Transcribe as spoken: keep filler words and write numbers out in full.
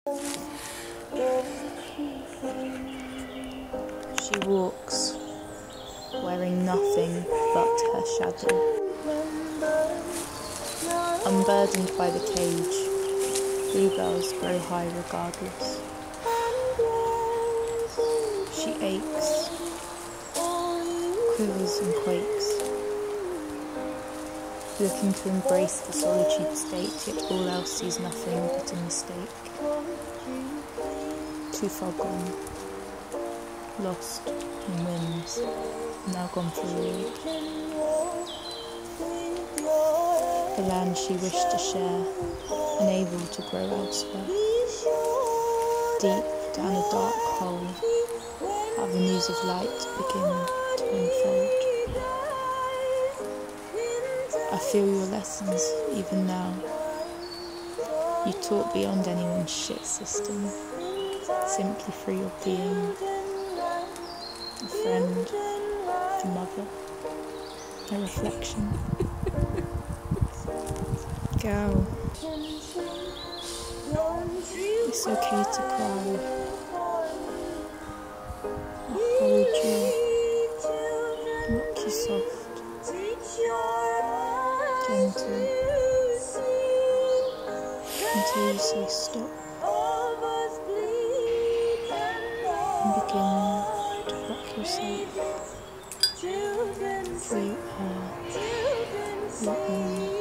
She walks, wearing nothing but her shadow. Unburdened by the cage, bluebells grow high regardless. She aches, quivers and quakes, looking to embrace the solitude state, yet all else sees nothing but a mistake. Too far gone, lost in winds, now gone for real. The land she wished to share, unable to grow elsewhere. Deep down a dark hole, avenues of light begin to unfold. I feel your lessons even now. You taught beyond anyone's shit system, simply through your being. A friend, a mother, a reflection. Girl, it's okay to cry. I'll hold you, rock you soft, gentle, until you say stop and begin to rock yourself through her, your own.